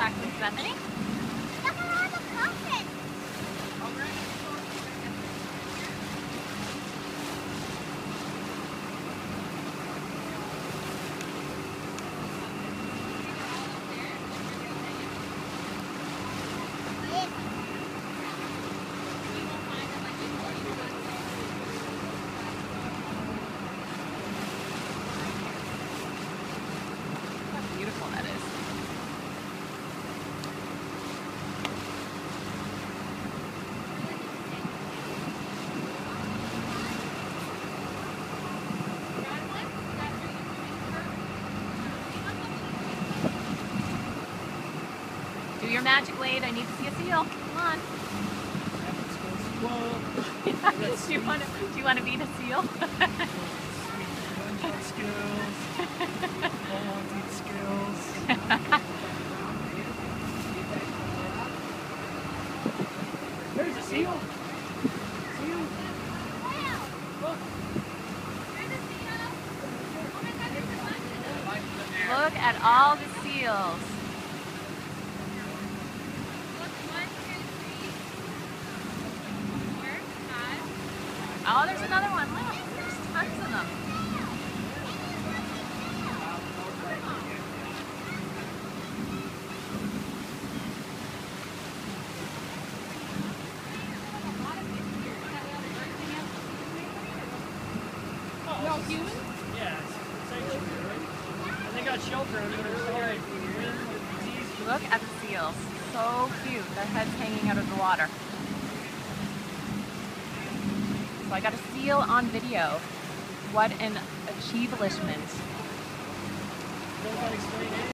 back with Bethany. Look at all the pumpkins. How beautiful that is. Do your magic, Wade. I need to see a seal. Come on. Do you want to be the seal? Skills. All skills. There's a seal. Seal. Look. Look at all the seals. Oh, there's another one. Look, there's tons of them. No human? Yeah, it's actually good. And they got shelter under their side. Look at the seals. So cute. Their heads hanging out of the water. So I got a seal on video. What an achievlishment.